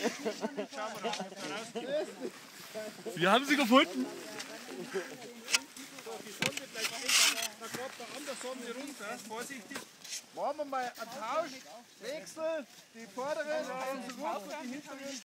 Wir haben sie gefunden. So, die Sonne bleibt stehen, da kommt der an der Sonne runter, vorsichtig. Machen wir mal einen Tausch, Wechsel, die vorderen, die hinteren.